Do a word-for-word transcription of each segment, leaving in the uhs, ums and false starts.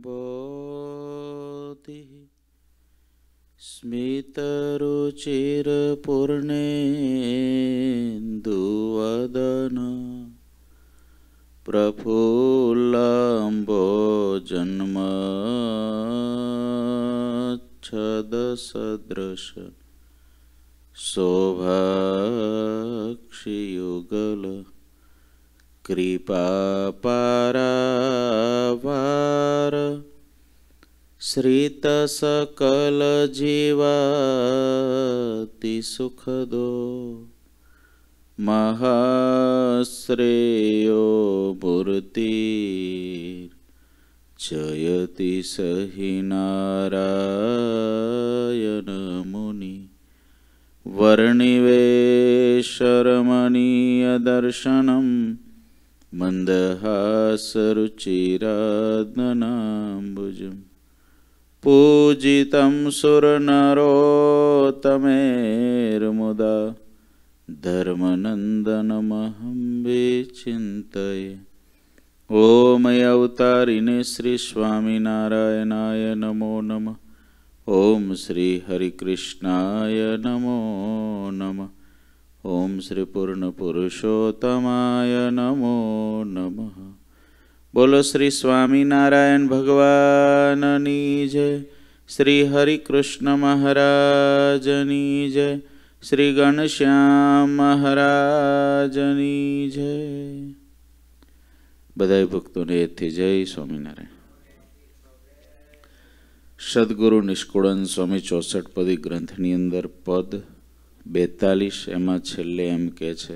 बोधिः स्मितरुचिरपूर्णेन्दुवदन प्रफुल्लम्बोजन्मच्छदसदृश शोभाक्षियुगल कृपापारावार श्रितसकलजीवाति सुखदो महाश्रेयो मूर्तिर्जयति सहि नारायण मुनि वर्णिवेशरमणीयदर्शनं मन्दहासरुचिरात्मनाम्बुजम् पूजितं सुरनरोत्तमेर्मुदा धर्मनन्दनमहं विचिन्तये। ॐ अवतारिणे श्री स्वामिनारायणाय नमो नमः। ओम श्री हरिकृष्णाय नमो नमः। ओम श्री पूर्ण पुरुषोत्तमाय नमो नमः। बोलो श्री स्वामीनारायण भगवाननी जय। श्री हरिकृष्ण महाराजनी जय। श्री घनश्याम महाराजनी जय। बधाई भक्तों ने एथी जय स्वामीनारायण। सद्गुरु निष्कुळन स्वामी चौसठ पदी ग्रंथनी अंदर पद बेतालीस एमा छेल्ले एम के छे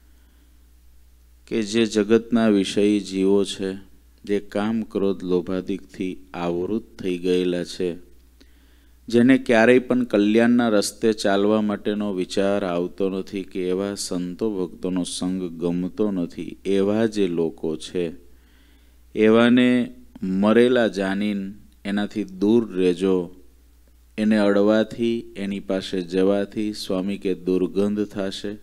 के जे जगतना विषयी जीवो छे जे काम क्रोध लोभादिक थी आवृत थई गयेला छे जेने क्यारेय पण कल्याणना रस्ते चालवा माटेनो विचार आवतो नथी के एवा संतो भक्तोनो संग गमतो नथी एवा जे लोको छे एवाने मरेला जानीन एनाथी दूर रहेजो। एने अड़वाथी एनी पासे जवाथी स्वामी के दुर्गंध थाशे।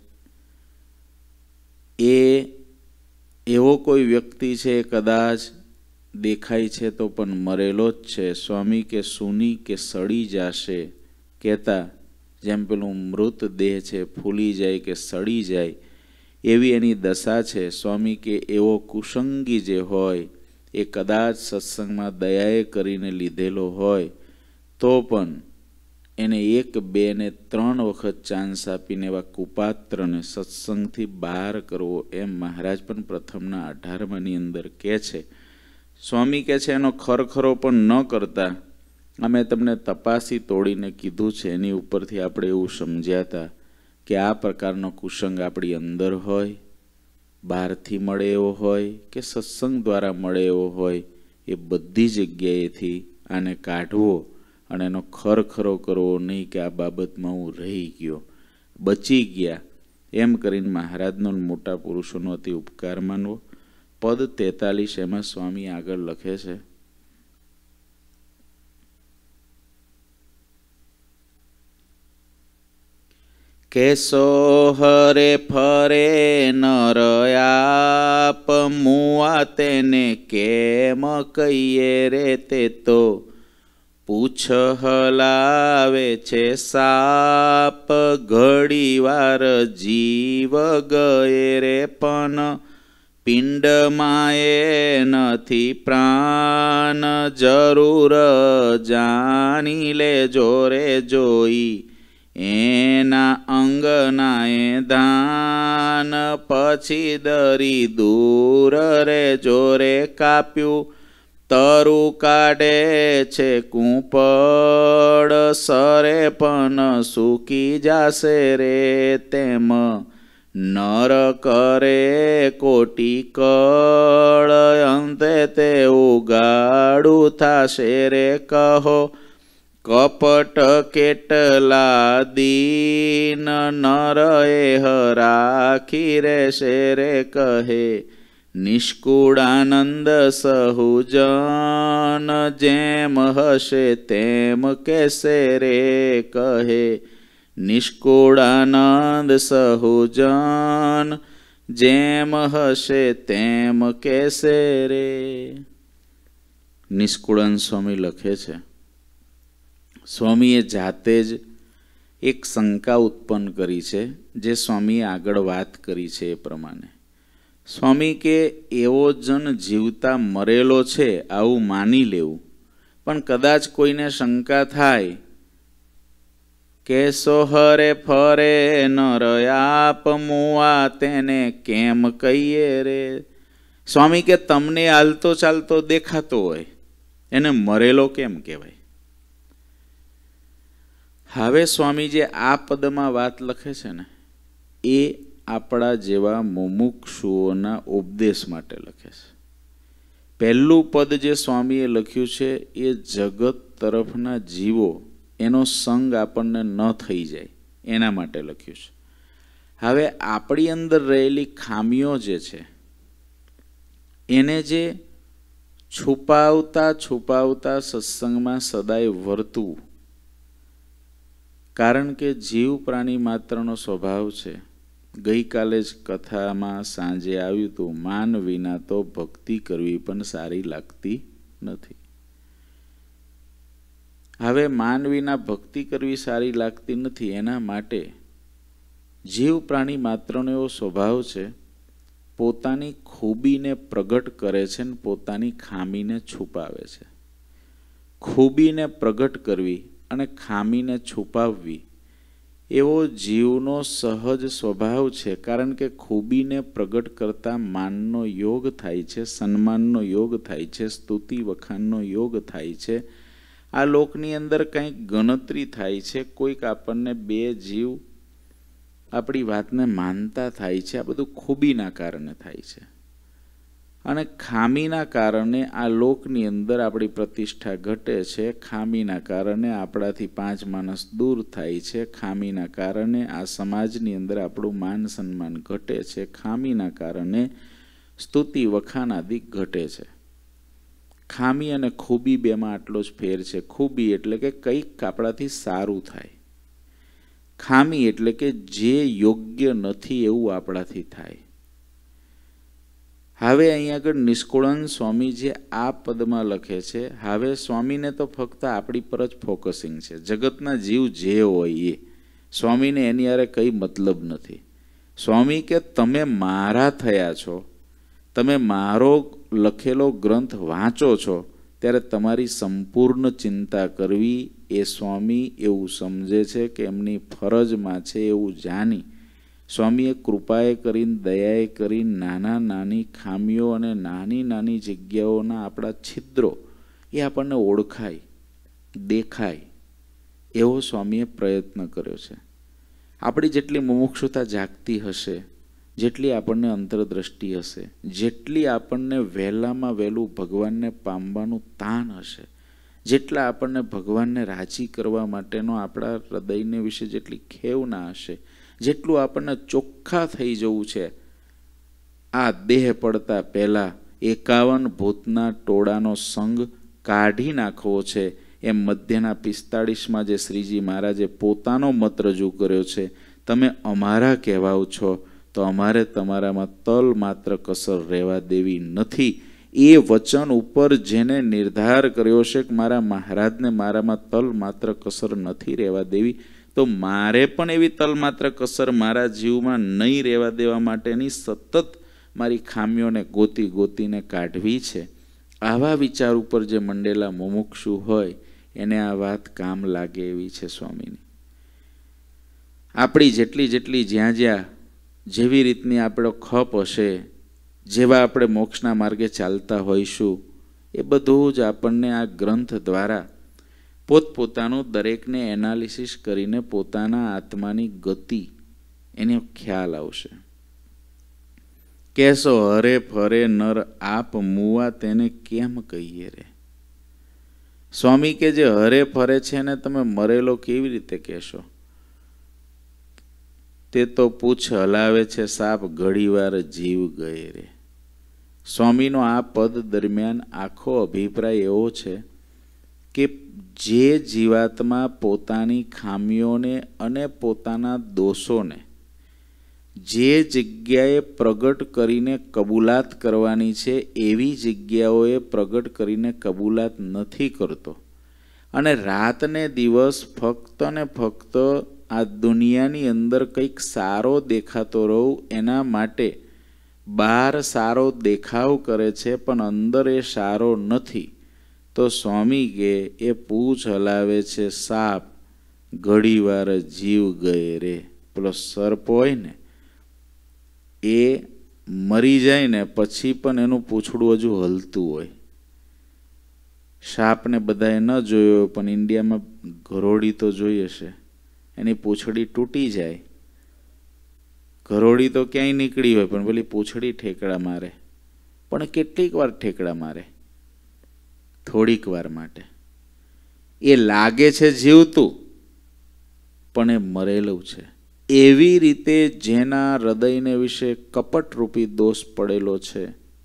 ए एवो कोई व्यक्ति छे कदाच देखाय छे तो पण मरेलो ज छे स्वामी के सूनी के सड़ी जाशे कहता जेम पेलुं मृत देह छे फूली जाय के सड़ी जाय एवी एनी दशा छे। स्वामी के एवो कुसंगी जे होय ए कदाच सत्संग में दयाए करीने लीधेलो होय तो पण एने एक बे ने त्रण वखत चांस आपीने एवा कुपात्रने सत्संगथी बहार करवो एम महाराज पण प्रथमना अठारमानी अंदर कहे छे। स्वामी कहे छे एनो खरखरो पण न करता अमे तमने तपासी तोड़ीने कीधुं छे एनी उपरथी आपणे एवुं समज्याता के आ प्रकारनो कुसंग आपणी अंदर होय बहारथी मळे एवो होय के सत्संग द्वारा मळे एवो होय ए बधी जग्याएथी आने काढवो अने एनो खरखरो करवो नहीं के आ बाबतमां हूँ रही गयो बची गया एम करीने महाराजनो मोटा पुरुषोनो अति उपकार मानवो। पद तेतालीस एमां स्वामी आगळ लखे छे केसो हरे फरे नरयाप मुआ तेने केम कहिए रे ते तो पूछ हलावे छे साप घड़ी वार जीव गए रे पण पिंड माए नथी प्राण जरूर जानी ले जोरे जोई एना अंगनाए दान पछी दरी दूर रे जोरे काप्यू तरु काढे छे कूपड़ सरे पण सूकी जासे रे तेम नर करे कोटी कळ अंते ते उगाड़ू थाशे रे कहो कपट केटला दीन नर एह राखी रेशे रे कहे निष्कुळानंद सहुजन जेम हशे तेम कैसे रे कहे निष्कुळानंद सहुजन जेम हशे तेम कैसे रे। નિષ્કુળાનંદ સ્વામી લખે છે, સ્વામીએ જાતે જ એક શંકા ઉત્પન્ન કરી છે, જે સ્વામીએ આગળ વાત કરી છે એ પ્રમાણે. સ્વામી કે એવો જન જીવતા મરેલો છે આવું માની લેવું, પણ કદાચ કોઈને શંકા થાય કે સોહરે ફરે નર આપ મુઆ તેને કેમ કહીએ રે. સ્વામી કે તમને હાલતો ચાલતો દેખાતો હોય એને મરેલો કેમ કહેવાય? હવે સ્વામી જે આ પદમાં વાત લખે છે ને એ આપણા જેવા મુમુક્ષુઓના ઉપદેશ માટે લખે છે. પહેલું પદ જે સ્વામીએ લખ્યું છે એ જગત તરફના જીવો એનો સંગ આપણને ન થઈ જાય એના માટે લખ્યું છે. હવે આપણી અંદર રહેલી ખામીઓ જે છે એને જે છુપાવતા છુપાવતા સત્સંગમાં સદાય વર્તવું, કારણ કે જીવ પ્રાણી માત્રનો સ્વભાવ છે. ગઈકાલે જ કથામાં સાંજે આવ્યું હતું, માન વિના તો ભક્તિ કરવી પણ સારી લાગતી નથી. હવે માન વિના ભક્તિ કરવી સારી લાગતી નથી એના માટે જીવ પ્રાણી માત્રનો એવો સ્વભાવ છે, પોતાની ખૂબીને પ્રગટ કરે છે ને પોતાની ખામીને છુપાવે છે. ખૂબીને પ્રગટ કરવી અને ખામીને છુપાવવી એવો જીવનો સહજ સ્વભાવ છે, કારણ કે ખૂબીને પ્રગટ કરતા માનનો યોગ થાય છે, સન્માનનો યોગ થાય છે, સ્તુતિ વખાણનો યોગ થાય છે. આ લોકની અંદર કંઈક ગણતરી થાય છે, કોઈક આપણને બે જીવ આપણી વાતને માનતા થાય છે. આ બધું ખૂબીના કારણે થાય છે. અને ખામીના કારણે આ લોકની અંદર આપણી પ્રતિષ્ઠા ઘટે છે. ખામીના કારણે આપણાથી પાંચ માણસ દૂર થાય છે. ખામીના કારણે આ સમાજની અંદર આપણું માન સન્માન ઘટે છે. ખામીના કારણે સ્તુતિ વખાણ આદિ ઘટે છે. ખામી અને ખૂબી બેમાં આટલો જ ફેર છે. ખૂબી એટલે કે કંઈક આપણાથી સારું થાય, ખામી એટલે કે જે યોગ્ય નથી એવું આપણાથી થાય. હવે અહીંયા આગળ નિષ્કુળાનંદ સ્વામી જે આ પદમાં લખે છે, હવે સ્વામીને તો ફક્ત આપણી પર જ ફોકસિંગ છે. જગતના જીવ જે હોય એ સ્વામીને એની હારે કંઈ મતલબ નથી. સ્વામી કે તમે મારા થયા છો, તમે મારો લખેલો ગ્રંથ વાંચો છો ત્યારે તમારી સંપૂર્ણ ચિંતા કરવી એ સ્વામી એવું સમજે છે કે એમની ફરજમાં છે એવું જાણી સ્વામીએ કૃપાએ કરીને દયાએ કરીને નાના નાની ખામીઓ અને નાની નાની જગ્યાઓના આપણા છિદ્રો એ આપણને ઓળખાય દેખાય એવો સ્વામીએ પ્રયત્ન કર્યો છે. આપણી જેટલી મુમુક્ષુતા જાગતી હશે, જેટલી આપણને અંતરદ્રષ્ટિ હશે, જેટલી આપણને વહેલામાં વહેલું ભગવાનને પામવાનું તાન હશે, જેટલા આપણને ભગવાનને રાજી કરવા માટેનો આપણા હૃદયને વિશે જેટલી ખેવના હશે, જેટલું આપણને ચોખ્ખા થઈ જવું છે, આ દેહ પડતા પહેલાં એકાવન ભૂતના ટોળાનો સંગ કાઢી નાખવો છે, એમ મધ્યના પિસ્તાળીસમાં જે શ્રીજી મહારાજે પોતાનો મત રજૂ કર્યો છે, તમે અમારા કહેવાઓ છો તો અમારે તમારામાં તલ માત્ર કસર રહેવા દેવી નથી. એ વચન ઉપર જેને નિર્ધાર કર્યો છે કે મારા મહારાજને મારામાં તલ માત્ર કસર નથી રહેવા દેવી, તો મારે પણ એવી તલ માત્ર કસર મારા જીવમાં નહીં રહેવા દેવા માટેની સતત મારી ખામીઓને ગોતી ગોતીને કાઢવી છે. આવા વિચાર ઉપર જે મંડેલા મુમુક્ષુ હોય એને આ વાત કામ લાગે એવી છે સ્વામીની. આપણી જેટલી જેટલી જ્યાં જ્યાં જેવી રીતની આપણો ખપ હશે, જેવા આપણે મોક્ષના માર્ગે ચાલતા હોઈશું, એ બધું જ આપણને આ ગ્રંથ દ્વારા પોતપોતાનું દરેકને એનાલિસિસ કરીને પોતાના આત્માની ગતિ એનો ખ્યાલ આવશે. કેસો હરે ફરે નર આપ મુવા તેને કેમ કહીએ રે. સ્વામી કે જે હરે ફરે છે ને તમે મરેલો કેવી રીતે કહેશો? તે તો પૂછ હલાવે છે સાપ ઘડીવાર જીવ ગયે રે. સ્વામીનો આ પદ દરમિયાન આખો અભિપ્રાય એવો છે કે જે જીવાત્મા પોતાની ખામીઓને અને પોતાના દોષોને જે જગ્યાએ પ્રગટ કરીને કબૂલાત કરવાની છે એવી જગ્યાઓએ પ્રગટ કરીને કબૂલાત નથી કરતો અને રાત ને દિવસ ફક્ત ને ફક્ત આ દુનિયાની અંદર કંઈક સારો દેખાતો રહું એના માટે બહાર સારો દેખાવ કરે છે પણ અંદર એ સારો નથી, તો સ્વામી કે એ પૂંછ હલાવે છે સાપ, ઘડી વાર જીવ ગયે રે. પેલો સર્પ હોય ને એ મરી જાય ને પછી પણ એનું પૂંછડું હજુ હલતું હોય. સાપને બધાએ ન જોયો પણ ઇન્ડિયામાં ઘરોડી તો જોઈ હશે, એની પૂંછડી તૂટી જાય. ઘરોડી તો ક્યાંય નીકળી હોય પણ પેલી પૂંછડી ઠેકડા મારે, પણ કેટલીક વાર ઠેકડા મારે, થોડીક વાર માટે. એ લાગે છે જીવતું પણ એ મરેલું છે. એવી રીતે જેના હૃદયને વિશે કપટરૂપી દોષ પડેલો છે.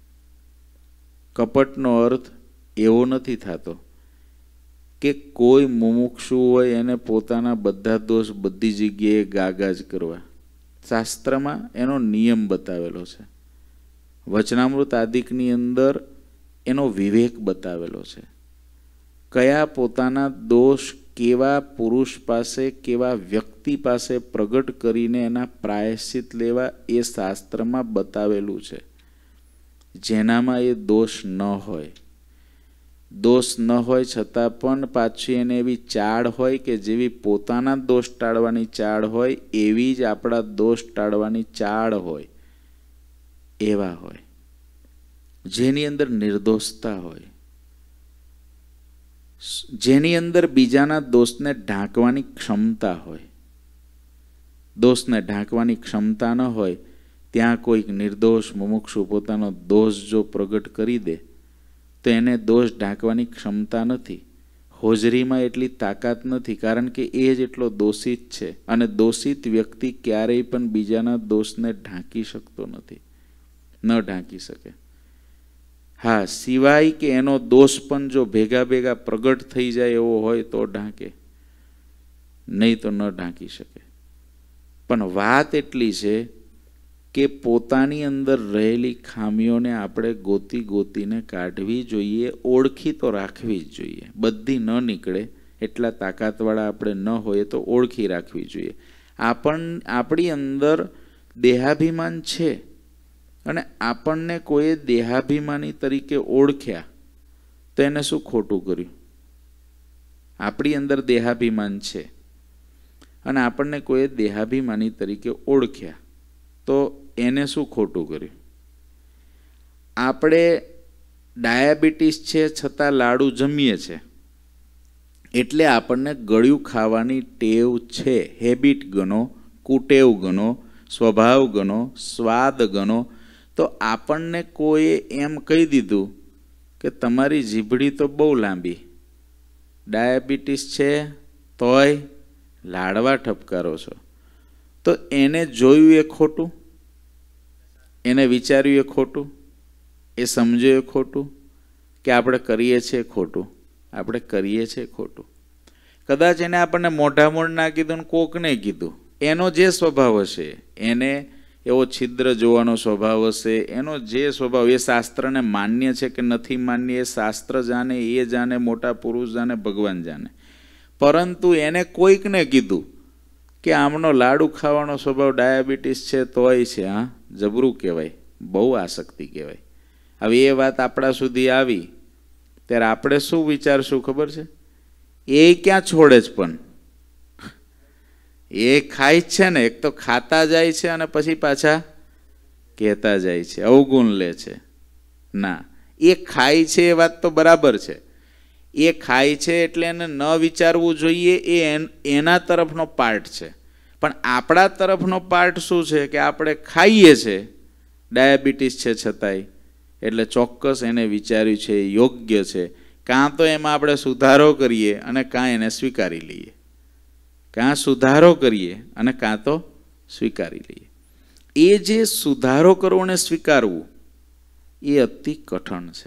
કપટનો અર્થ એવો નથી થતો કે કોઈ મુમુક્ષુ હોય એને પોતાના બધા દોષ બધી જગ્યાએ ગાગા જ કરવા. શાસ્ત્રમાં એનો નિયમ બતાવેલો છે. વચનામૃત આદિકની અંદર એનો વિવેક બતાવેલો છે. કયા પોતાના દોષ કેવા પુરુષ પાસે કેવા વ્યક્તિ પાસે પ્રગટ કરીને એના પ્રાયશ્ચિત લેવા એ શાસ્ત્રમાં બતાવેલું છે. જેનામાં એ દોષ ન હોય, દોષ ન હોય છતાં પણ પાછી એને એવી ચાડ હોય કે જેવી પોતાના દોષ ટાળવાની ચાડ હોય એવી જ આપણા દોષ ટાળવાની ચાડ હોય, એવા હોય. જેની અંદર નિર્દોષતા હોય, જેની અંદર બીજાના દોષને ઢાંકવાની ક્ષમતા હોય. દોષને ઢાંકવાની ક્ષમતા ન હોય ત્યાં કોઈક નિર્દોષ મુમુક્ષુ પોતાનો દોષ જો પ્રગટ કરી દે તો એને દોષ ઢાંકવાની ક્ષમતા નથી. હોજરીમાં એટલી તાકાત નથી, કારણ કે એ જ એટલો દોષિત છે અને દોષિત વ્યક્તિ ક્યારેય પણ બીજાના દોષને ઢાંકી શકતો નથી, ન ઢાંકી શકે. હા, સિવાય કે એનો દોષ પણ જો ભેગા ભેગા પ્રગટ થઈ જાય એવો હોય તો ઢાંકે, નહીં તો ન ઢાંકી શકે. પણ વાત એટલી છે કે પોતાની અંદર રહેલી ખામીઓને આપણે ગોતી ગોતીને કાઢવી જોઈએ, ઓળખી તો રાખવી જ જોઈએ. બધી ન નીકળે એટલા તાકાતવાળા આપણે ન હોઈએ તો ઓળખી રાખવી જોઈએ. આપણ આપણી અંદર દેહાભિમાન છે અને આપણને કોઈએ દેહાભિમાની તરીકે ઓળખ્યા તો એને શું ખોટું કર્યું? આપણી અંદર દેહાભિમાન છે અને આપણને કોઈએ દેહાભિમાની તરીકે ઓળખ્યા તો એને શું ખોટું કર્યું? આપણે ડાયાબિટીસ છે છતાં લાડુ જમીએ છે એટલે આપણને ગળ્યું ખાવાની ટેવ છે. હેબિટ ગણો, કુટેવ ગણો, સ્વભાવ ગણો, સ્વાદ ગણો. તો આપણને કોઈએ એમ કહી દીધું કે તમારી જીભડી તો બહુ લાંબી, ડાયાબિટીસ છે તોય લાડવા ઠપકારો છો, તો એને જોયું એ ખોટું, એને વિચાર્યું એ ખોટું, એ સમજ્યું એ ખોટું કે આપણે કરીએ છીએ ખોટું? આપણે કરીએ છીએ ખોટું. કદાચ એને આપણને મોઢા મોઢ ના કીધું ને કોકને કીધું, એનો જે સ્વભાવ હશે, એને એવો છિદ્ર જોવાનો સ્વભાવ હશે, એનો જે સ્વભાવ, એ શાસ્ત્રને માન્ય છે કે નથી માન્ય એ શાસ્ત્ર જાણે, એ જાણે, મોટા પુરુષ જાણે, ભગવાન જાણે. પરંતુ એને કોઈકને કીધું કે આમનો લાડુ ખાવાનો સ્વભાવ, ડાયાબિટીસ છે તોય છે. હા, જબરું કહેવાય, બહુ આસક્તિ કહેવાય. હવે એ વાત આપણા સુધી આવી ત્યારે આપણે શું વિચારશું ખબર છે? એ ક્યાં છોડે જ, પણ એ ખાય જ છે ને. એક તો ખાતા જાય છે અને પછી પાછા કહેતા જાય છે, અવગુણ લે છે. ના, એ ખાય છે એ વાત તો બરાબર છે. એ ખાય છે એટલે એને ન વિચારવું જોઈએ, એ એના તરફનો પાર્ટ છે. પણ આપણા તરફનો પાર્ટ શું છે કે આપણે ખાઈએ છીએ ડાયાબિટીસ છે છતાંય, એટલે ચોક્કસ એને વિચાર્યું છે, યોગ્ય છે. કાં તો એમાં આપણે સુધારો કરીએ અને કાં એને સ્વીકારી લઈએ. કાં સુધારો કરીએ અને કાં તો સ્વીકારી લઈએ. એ જે સુધારો કરવો અને સ્વીકારવું એ અતિ કઠણ છે,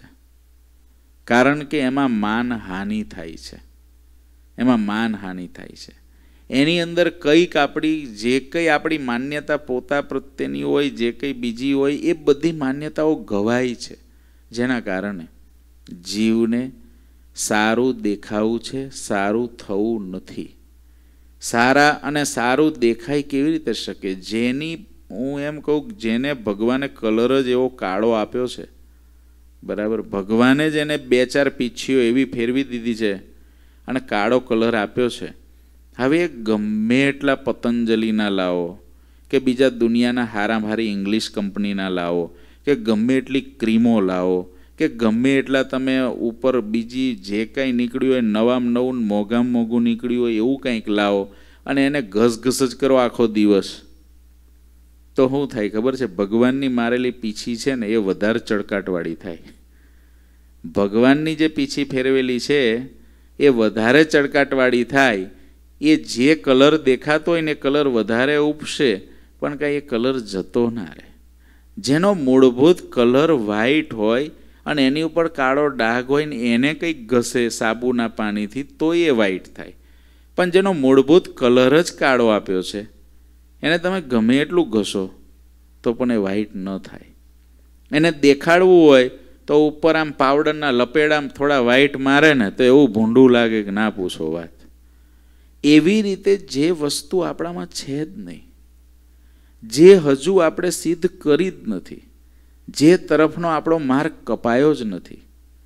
કારણ કે એમાં માનહાનિ થાય છે. એમાં માનહાનિ થાય છે. એની અંદર કંઈક આપણી જે કંઈ આપણી માન્યતા પોતા પ્રત્યેની હોય, જે કંઈ બીજી હોય, એ બધી માન્યતાઓ ઘવાય છે. જેના કારણે જીવને સારું દેખાવું છે, સારું થવું નથી. સારા અને સારું દેખાય કેવી રીતે શકે? જેની હું એમ કહું, જેને ભગવાને કલર જ એવો કાળો આપ્યો છે, બરાબર, ભગવાને જ એને બે ચાર પીંછીઓ એવી ફેરવી દીધી છે અને કાળો કલર આપ્યો છે. હવે ગમે એટલા પતંજલિના લાવો કે બીજા દુનિયાના હારામાં હારી ઇંગ્લિશ કંપનીના લાવો કે ગમે એટલી ક્રીમો લાવો કે ગમે એટલા તમે ઉપર બીજી જે કાંઈ નીકળ્યું હોય, નવામ નવું મોંઘામાં મોંઘું નીકળ્યું હોય એવું કંઈક લાવો અને એને ઘસઘસ જ કરો આખો દિવસ, તો શું થાય ખબર છે? ભગવાનની મારેલી પીછી છે ને એ વધારે ચળકાટવાળી થાય. ભગવાનની જે પીછી ફેરવેલી છે એ વધારે ચળકાટવાળી થાય. એ જે કલર દેખાતો હોય ને એ કલર વધારે ઉપસે, પણ કાંઈ એ કલર જતો ના રહે. જેનો મૂળભૂત કલર વ્હાઈટ હોય અને એની ઉપર કાળો ડાઘ હોય ને એને કંઈક ઘસે સાબુના પાણીથી તો એ વ્હાઈટ થાય. પણ જેનો મૂળભૂત કલર જ કાળો આપ્યો છે એને તમે ગમે એટલું ઘસો તો પણ એ વ્હાઈટ ન થાય. એને દેખાડવું હોય તો ઉપર આમ પાવડરના લપેડામાં થોડા વ્હાઈટ મારે ને તો એવું ભૂંડું લાગે કે ના પૂછો વાત. એવી રીતે જે વસ્તુ આપણામાં છે જ નહીં, જે હજુ આપણે સિદ્ધ કરી જ નથી, જે તરફનો આપણો માર્ગ કપાયો જ નથી,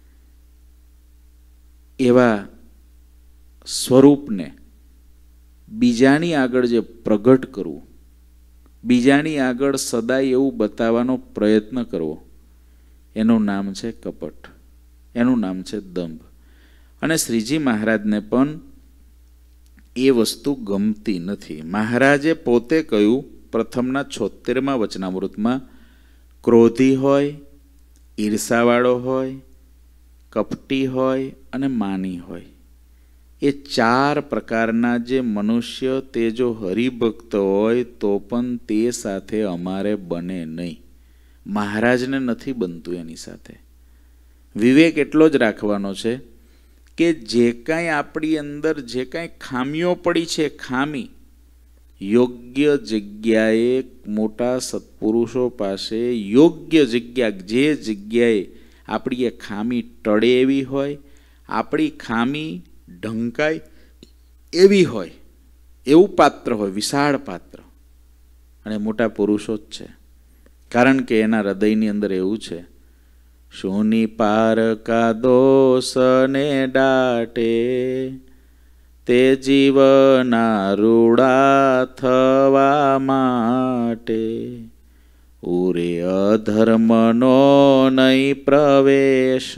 એવા સ્વરૂપને બીજાની આગળ જે પ્રગટ કરવું, બીજાની આગળ સદાય એવું બતાવવાનો પ્રયત્ન કરવો, એનું નામ છે કપટ, એનું નામ છે દંભ. અને શ્રીજી મહારાજને પણ એ વસ્તુ ગમતી નથી. મહારાજે પોતે કહ્યું પ્રથમના છોતેરમાં વચનામૃતમાં, ક્રોધી હોય, ઈર્ષાવાળો હોય, કપટી હોય અને માની હોય, એ ચાર પ્રકારના જે મનુષ્ય તે જો હરિભક્ત હોય તો પણ તે સાથે અમારે બને નહીં. મહારાજને નથી બનતું એની સાથે. વિવેક એટલો જ રાખવાનો છે કે જે કાંઈ આપણી અંદર જે કાંઈ ખામીઓ પડી છે, ખામી યોગ્ય જગ્યાએ મોટા સત્પુરુષો પાસે યોગ્ય જગ્યા, જે જગ્યાએ આપણી એ ખામી ટળે એવી હોય, આપણી ખામી ઢંકાય એવી હોય, એવું પાત્ર હોય, વિશાળ પાત્ર, અને મોટા પુરુષો જ છે. કારણ કે એના હૃદયની અંદર એવું છે, શૂની પાર કા દોષને ડાટે તે જીવના રૂડા થવા માટે, ઉરે અધર્મનો નહીં પ્રવેશ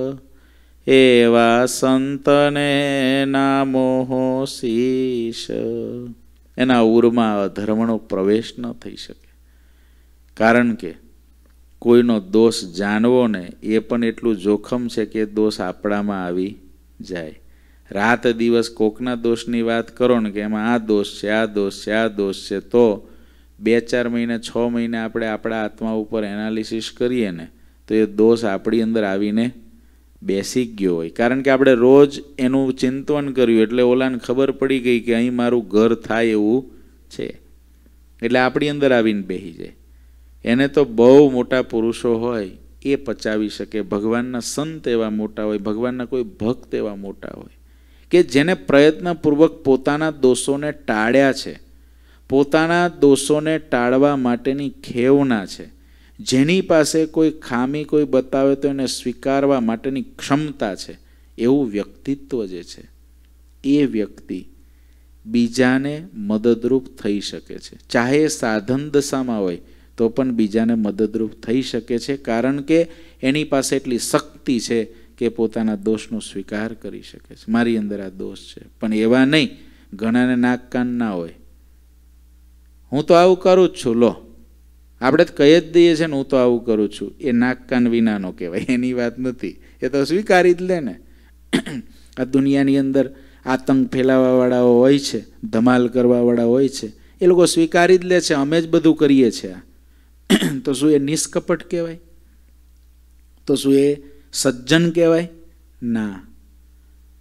એવા સંતને નામો શીશ. એના ઉરમાં અધર્મનો પ્રવેશ ન થઈ શકે. કારણ કે કોઈનો દોષ જાણવો ને એ પણ એટલું જોખમ છે કે દોષ આપણામાં આવી જાય. રાત દિવસ કોકના દોષની વાત કરો ને કે એમાં આ દોષ છે, આ દોષ છે, આ દોષ છે, તો બે ચાર મહિને છ મહિને આપણે આપણા આત્મા ઉપર એનાલિસિસ કરીએ ને તો એ દોષ આપણી અંદર આવીને બેસી ગયો હોય. કારણ કે આપણે રોજ એનું ચિંતન કર્યું એટલે ઓલાને ખબર પડી ગઈ કે અહીં મારું ઘર થાય એવું છે, એટલે આપણી અંદર આવીને બેસી જાય. એને તો બહુ મોટા પુરુષો હોય એ પચાવી શકે, ભગવાનના સંત એવા મોટા હોય, ભગવાનના કોઈ ભક્ત એવા મોટા હોય કે જેને પ્રયત્નપૂર્વક પોતાના દોષોને ટાળ્યા છે, પોતાના દોષોને ટાળવા માટેની ખેવના છે, જેની પાસે કોઈ ખામી કોઈ બતાવે તો એને સ્વીકારવા માટેની ક્ષમતા છે, એવું વ્યક્તિત્વ જે છે એ વ્યક્તિ બીજાને મદદરૂપ થઈ શકે છે. ચાહે સાધન દશામાં હોય તો પણ બીજાને મદદરૂપ થઈ શકે છે. કારણ કે એની પાસે એટલી શક્તિ છે કે પોતાના દોષનો સ્વીકાર કરી શકે છે. મારી અંદર આ દોષ છે, પણ એવા નહીં, ઘણાને નાક કાન ના હોય, હું તો આવું કરું જ છું, લો આપણે તો કહી જ દઈએ છીએ ને હું તો આવું કરું છું, એ નાક કાન વિનાનો કહેવાય, એની વાત નથી. એ તો સ્વીકારી જ લે ને. આ દુનિયાની અંદર આતંક ફેલાવાવાળાઓ હોય છે, ધમાલ કરવાવાળા હોય છે, એ લોકો સ્વીકારી જ લે છે અમે જ બધું કરીએ છીએ. તો શું એ નિષ્કપટ કહેવાય? તો શું એ સજ્જન કહેવાય? ના.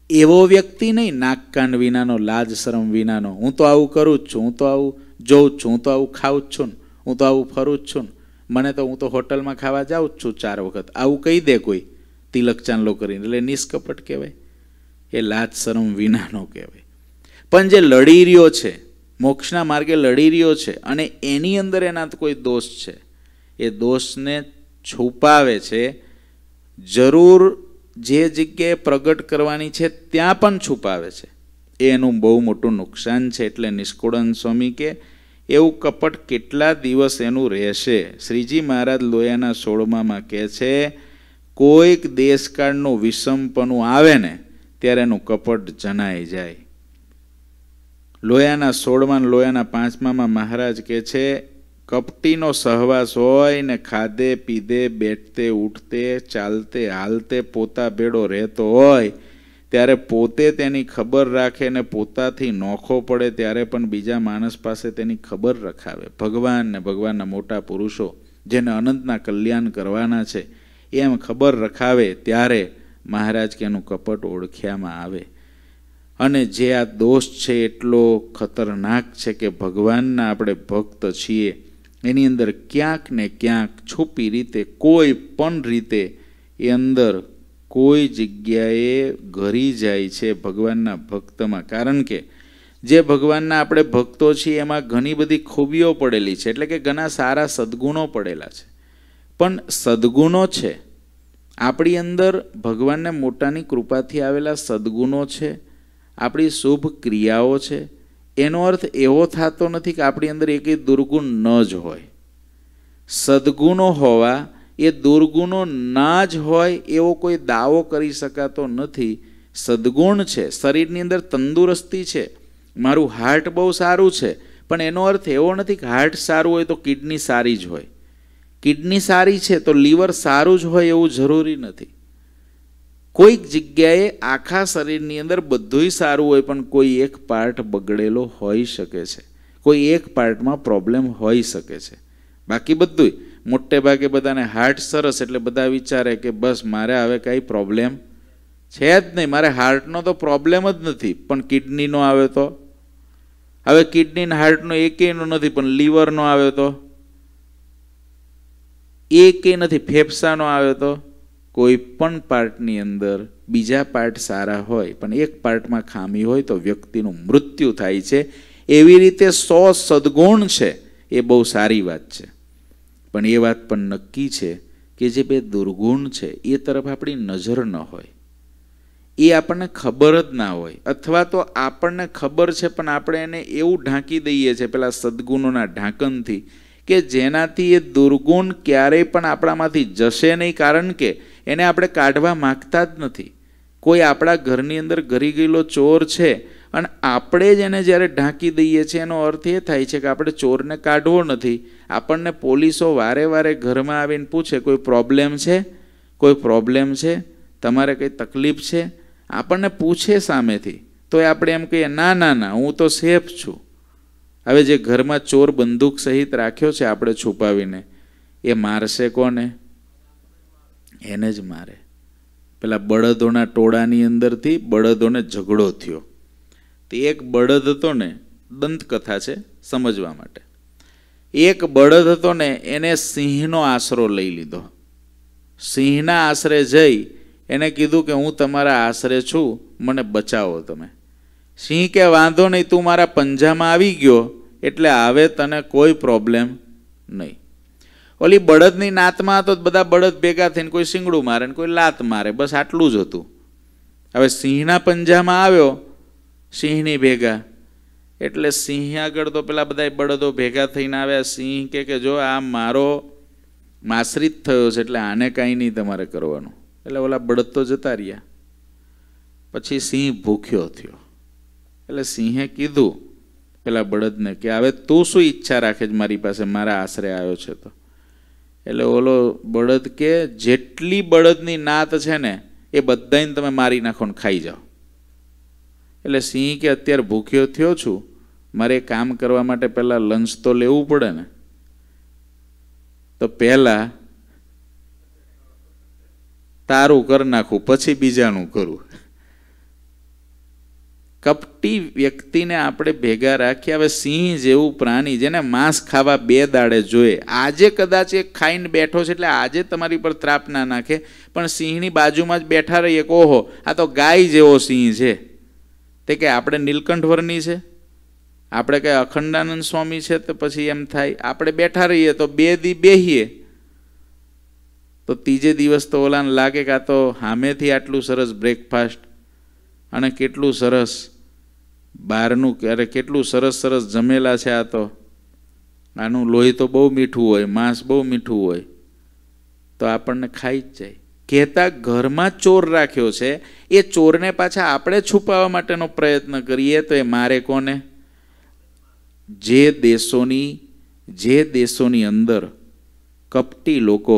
એવો વ્યક્તિ નહીં નાક કાન વિનાનો, લાજ શરમ વિનાનો. હું તો આવું કરું જ છું, હું તો આવું જોઉં જ છું, હું તો આવું ખાઉં જ છું ને, હું તો આવું ફરું જ છું ને, મને તો હું તો હોટલમાં ખાવા જાઉં જ છું ચાર વખત, આવું કહી દે કોઈ તિલક ચાંદલો કરીને, એટલે નિષ્કપટ કહેવાય, એ લાજ શરમ વિનાનો કહેવાય. પણ જે લડી રહ્યો છે, મોક્ષના માર્ગે લડી રહ્યો છે, અને એની અંદર એના કોઈ દોષ છે, એ દોષને છુપાવે છે. જરૂર જે જગ્યાએ પ્રગટ કરવાની છે ત્યાં પણ છુપાવે છે. એ એનું બહુ મોટું નુકસાન છે. એટલે નિષ્કુળાનંદ સ્વામી કે એવું કપટ કેટલા દિવસ એનું રહેશે. શ્રીજી મહારાજ લોયાના સોળમામાં કહે છે, કોઈક દેશકાળનું વિષમપણું આવે ને ત્યારે એનું કપટ જણાઈ જાય. લોયાના સોળમા લોયાના પાંચમામાં મહારાજ કહે છે, કપટીનો સહવાસ હોય ને ખાધે પીધે બેઠતે ઉઠતે ચાલતે હાલતે પોતા ભેડો રહેતો હોય ત્યારે પોતે તેની ખબર રાખે ને પોતાથી નોખો પડે ત્યારે પણ બીજા માણસ પાસે તેની ખબર રખાવે. ભગવાન ને ભગવાનના મોટા પુરુષો જેને અનંતના કલ્યાણ કરવાના છે એમ ખબર રખાવે ત્યારે મહારાજ કે એનું કપટ ઓળખ્યામાં આવે. અને જે આ દોષ છે એટલો ખતરનાક છે કે ભગવાનના આપણે ભક્ત છીએ એની અંદર ક્યાંક ને ક્યાંક છુપી રીતે કોઈ પણ રીતે એ અંદર કોઈ જગ્યાએ ઘરી જાય છે ભગવાનના ભક્તમાં. કારણ કે જે ભગવાનના આપણે ભક્તો છીએ એમાં ઘણી બધી ખૂબીઓ પડેલી છે, એટલે કે ઘણા સારા સદ્ગુણો પડેલા છે. પણ સદ્ગુણો છે આપણી અંદર, ભગવાનને મોટાની કૃપાથી આવેલા સદ્ગુણો છે, આપણી શુભ ક્રિયાઓ છે. એનો અર્થ એવો થતો નથી કે આપણી અંદર એકેય દુર્ગુણ ન જ હોય. સદ્ગુણો હોવા એ દુર્ગુણો ના જ હોય એવો કોઈ દાવો કરી શકાતો નથી. સદ્ગુણ છે, શરીરની અંદર તંદુરસ્તી છે, મારું હાર્ટ બહુ સારું છે, પણ એનો અર્થ એવો નથી કે હાર્ટ સારું હોય તો કિડની સારી જ હોય, કિડની સારી છે તો લીવર સારું જ હોય એવું જરૂરી નથી. કોઈક જગ્યાએ આખા શરીરની અંદર બધુંય સારું હોય પણ કોઈ એક પાર્ટ બગડેલો હોઈ શકે છે, કોઈ એક પાર્ટમાં પ્રોબ્લેમ હોઈ શકે છે. બાકી બધુંય મોટે ભાગે બધાને હાર્ટ સરસ એટલે બધા વિચારે કે બસ મારે હવે કાંઈ પ્રોબ્લેમ છે જ નહીં, મારે હાર્ટનો તો પ્રોબ્લેમ જ નથી. પણ કિડનીનો આવે તો, હવે કિડની હાર્ટનો એકેયનો નથી પણ લીવરનો આવે તો, એકેય નથી ફેફસાનો આવે તો, કોઈ પણ પાર્ટની અંદર બીજા પાર્ટ સારા હોય પણ એક પાર્ટમાં ખામી હોય તો વ્યક્તિનું મૃત્યુ થાય છે. એવી રીતે સો સદ્ગુણ છે એ બહુ સારી વાત છે, પણ એ વાત પણ નક્કી છે કે જે બે દુર્ગુણ છે એ તરફ આપણી નજર ન હોય, એ આપણને ખબર જ ના હોય, અથવા તો આપણને ખબર છે પણ આપણે એને એવું ઢાંકી દઈએ છીએ પેલા સદ્ગુણોના ઢાંકણથી કે જેનાથી એ દુર્ગુણ ક્યારેય પણ આપણામાંથી જશે નહીં. કારણ કે એને આપણે કાઢવા માગતા જ નથી. કોઈ આપણા ઘરની અંદર ઘરી ગયેલો ચોર છે અને આપણે જ એને જ્યારે ઢાંકી દઈએ છીએ એનો અર્થ એ થાય છે કે આપણે ચોરને કાઢવો નથી. આપણને પોલીસો વારે વારે ઘરમાં આવીને પૂછે કોઈ પ્રોબ્લેમ છે, કોઈ પ્રોબ્લેમ છે, તમારે કંઈ તકલીફ છે, આપણને પૂછે સામેથી, તો એ આપણે એમ કહીએ ના ના ના હું તો સેફ છું. હવે જે ઘરમાં ચોર બંદૂક સહિત રાખ્યો છે આપણે છુપાવીને, એ મારશે કોને? એને જ મારે. પેલા બળદોના ટોળાની અંદરથી બળદોને ઝઘડો થયો. તે એક બળદ હતો ને, દંતકથા છે સમજવા માટે, એક બળદ હતો ને એને સિંહનો આશરો લઈ લીધો. સિંહના આશરે જઈ એને કીધું કે હું તમારા આશરે છું, મને બચાવો તમે. સિંહ કે વાંધો નહીં, તું મારા પંજામાં આવી ગયો એટલે હવે તને કોઈ પ્રોબ્લેમ નહીં. ઓલી બળદની નાતમાં હતો, બધા બળદ ભેગા થઈને કોઈ શીંગડું મારે ને કોઈ લાત મારે, બસ આટલું જ હતું. હવે સિંહના પંજામાં આવ્યો સિંહની ભેગા, એટલે સિંહ આગળ તો પેલા બધા બળદો ભેગા થઈને આવ્યા. સિંહ કે કે જો આ મારો માશ્રિત થયો છે એટલે આને કાંઈ નહીં તમારે કરવાનું. એટલે ઓલા બળદ તો જતા રહ્યા. પછી સિંહ ભૂખ્યો થયો એટલે સિંહે કીધું પેલા બળદને કે હવે તું શું ઈચ્છા રાખે છે મારી પાસે, મારા આશરે આવ્યો છે તો? એટલે ઓલો બળદ કે જેટલી બળદની નાત છે ને એ બધાને તમે મારી નાખો ને ખાઈ જાઓ. એટલે સિંહ કે અત્યારે ભૂખ્યો થયો છું, મારે કામ કરવા માટે પહેલાં લંચ તો લેવું પડે ને, તો પહેલાં તારું કરી નાખું પછી બીજાનું કરું. કપટી વ્યક્તિને આપણે ભેગા રાખીએ. હવે સિંહ જેવું પ્રાણી જેને માંસ ખાવા બે દાડે જોઈએ, આજે કદાચ એ ખાઈને બેઠો છે એટલે આજે તમારી પર ત્રાપ ના નાખે, પણ સિંહની બાજુમાં જ બેઠા રહીએ કે ઓહો આ તો ગાય જેવો સિંહ છે, તે કે આપણે નીલકંઠ વર્ણી છે, આપણે કઈ અખંડાનંદ સ્વામી છે, તો પછી એમ થાય આપણે બેઠા રહીએ તો બે દી બેહીએ તો ત્રીજે દિવસ તો ઓલાને લાગે કે આ તો સામેથી આટલું સરસ બ્રેકફાસ્ટ અને કેટલું સરસ બહારનું ક્યારે કેટલું સરસ સરસ જમેલા છે, આ તો આનું લોહી તો બહુ મીઠું હોય, માંસ બહુ મીઠું હોય, તો આપણને ખાઈ જ જાય. કહેતા ઘરમાં ચોર રાખ્યો છે, એ ચોરને પાછા આપણે છુપાવવા માટેનો પ્રયત્ન કરીએ તો એ મારે કોને? જે દેશોની જે દેશોની અંદર કપટી લોકો,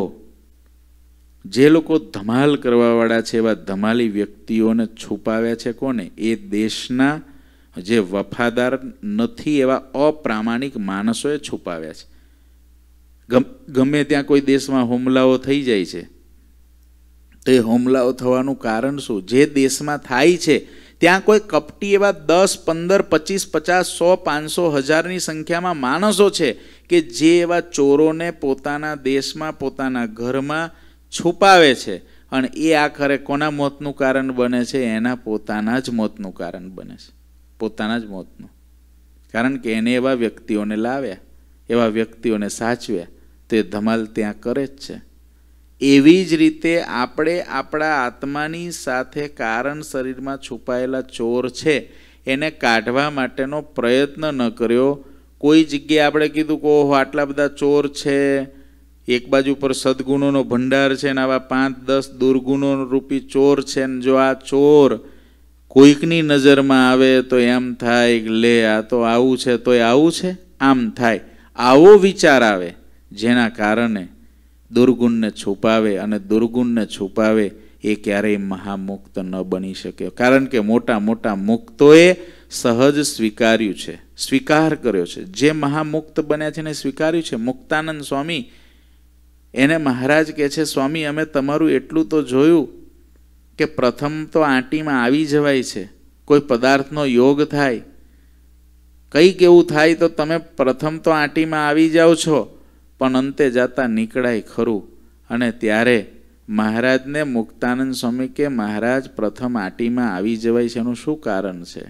જે લોકો ધમાલ કરવાવાળા છે, એવા ધમાલી વ્યક્તિઓને છુપાવ્યા છે કોને? એ દેશના જે વફાદાર નથી એવા અપ્રામાણિક માણસોએ છુપાવ્યા છે. ગમે ત્યાં કોઈ દેશમાં હુમલાઓ થઈ જાય છે તો એ હુમલાઓ થવાનું કારણ શું? જે દેશમાં થાય છે ત્યાં કોઈ કપટી એવા દસ પંદર પચીસ પચાસ સો પાંચસો હજારની સંખ્યામાં માણસો છે કે જે એવા ચોરોને પોતાના દેશમાં પોતાના ઘરમાં છુપાવે છે, અને એ આખરે કોના મોતનું કારણ બને છે? એના પોતાના જ મોતનું કારણ બને છે, પોતાના જ મોતનું. કારણ કે એને એવા વ્યક્તિઓને લાવ્યા, એવા વ્યક્તિઓને સાચવ્યા, તે ધમાલ ત્યાં કરે જ છે. એવી જ રીતે આપણે આપણા આત્માની સાથે કારણ શરીરમાં છુપાયેલા ચોર છે એને કાઢવા માટેનો પ્રયત્ન ન કર્યો. કોઈ જગ્યાએ આપણે કીધું કે ઓહો આટલા બધા ચોર છે, એક બાજુ પર સદગુણોનો ભંડાર છે ને આવા પાંચ દસ દુર્ગુણો રૂપી ચોર છે, ને જો આ ચોર કોઈકની નજરમાં આવે તો એમ થાય કે લે આ તો આવું છે તોય આવું છે, આમ થાય. આવો વિચાર આવે જેના કારણે દુર્ગુણને છુપાવે, અને દુર્ગુણને છુપાવે એ ક્યારેય મહામુક્ત ન બની શકે. કારણ કે મોટા મોટા મુક્તોએ સહજ સ્વીકાર્યું છે, સ્વીકાર કર્યો છે. જે મહામુક્ત બન્યા છે ને સ્વીકાર્યું છે. મુક્તાનંદ સ્વામી એને મહારાજ કહે છે, સ્વામી અમે તમારું એટલું તો જોયું કે પ્રથમ તો આંટીમાં આવી જવાય છે, કોઈ પદાર્થનો યોગ થાય, કંઈક એવું થાય તો તમે પ્રથમ તો આંટીમાં આવી જાઓ છો, પણ અંતે જતા નીકળાય ખરું. અને ત્યારે મહારાજને મુક્તાનંદ સ્વામી કે મહારાજ પ્રથમ આંટીમાં આવી જવાય છે એનું શું કારણ છે?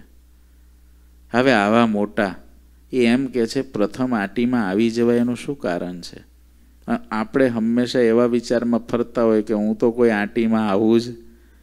હવે આવા મોટા એ એમ કે છે પ્રથમ આંટીમાં આવી જવાય એનું શું કારણ છે? આપણે હંમેશા એવા વિચારમાં ફરતા હોય કે હું તો કોઈ આંટીમાં આવું જ,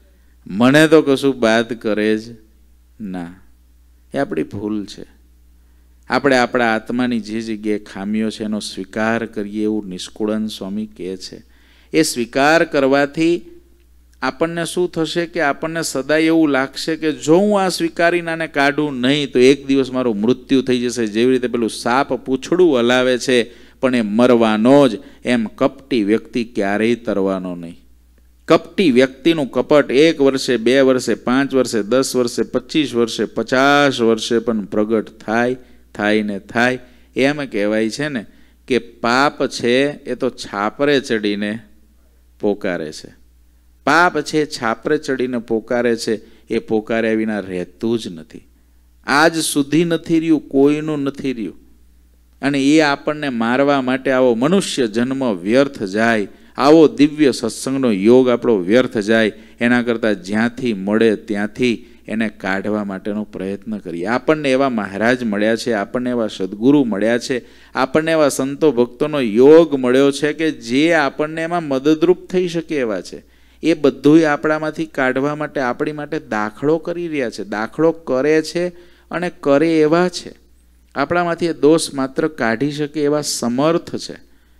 મને તો કશું બાદ કરે જ ના. એ આપણી ભૂલ છે. આપણે આપણા આત્માની જે જગ્યાએ ખામીઓ છે એનો સ્વીકાર કરીએ એવું નિષ્કુળાનંદ સ્વામી કહે છે. એ સ્વીકાર કરવાથી આપણને શું થશે કે આપણને સદાય એવું લાગશે કે જો હું આ સ્વીકારીને આને કાઢું નહીં તો એક દિવસ મારું મૃત્યુ થઈ જશે. જેવી રીતે પેલું સાપ પૂંછડું હલાવે છે પણ એ મરવાનો જ, એમ કપટી વ્યક્તિ ક્યારેય તરવાનો નહીં. કપટી વ્યક્તિનું કપટ એક વર્ષે, બે વર્ષે, પાંચ વર્ષે, દસ વર્ષે, પચીસ વર્ષે, પચાસ વર્ષે પણ પ્રગટ થાય થાય ને થાય. એમ કહેવાય છે ને કે પાપ છે એ તો છાપરે ચડીને પોકારે છે. પાપ છે છાપરે ચડીને પોકારે છે, એ પોકાર્યા વિના રહેતું જ નથી. આજ સુધી નથી રહ્યું, કોઈનું નથી રહ્યું. અને એ આપણને મારવા માટે આવો મનુષ્ય જન્મ વ્યર્થ જાય, આવો દિવ્ય સત્સંગનો યોગ આપણો વ્યર્થ જાય, એના કરતાં જ્યાંથી મળે ત્યાંથી એને કાઢવા માટેનો પ્રયત્ન કરીએ. આપણને એવા મહારાજ મળ્યા છે, આપણને એવા સદગુરુ મળ્યા છે, આપણને એવા સંતો ભક્તોનો યોગ મળ્યો છે કે જે આપણને એમાં મદદરૂપ થઈ શકે એવા છે. એ બધું આપણામાંથી કાઢવા માટે આપણી માટે દાખલો કરી રહ્યા છે, દાખલો કરે છે અને કરે એવા છે. આપણામાંથી એ દોષ માત્ર કાઢી શકે એવા સમર્થ છે,